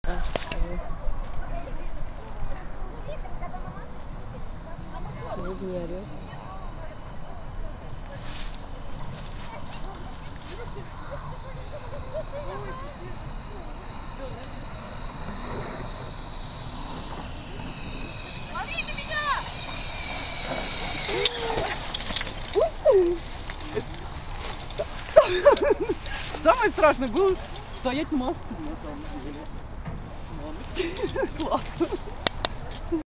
Вот не орёт. Ловите меня! Самое страшное было стоять на мосту, на самом деле. Классно.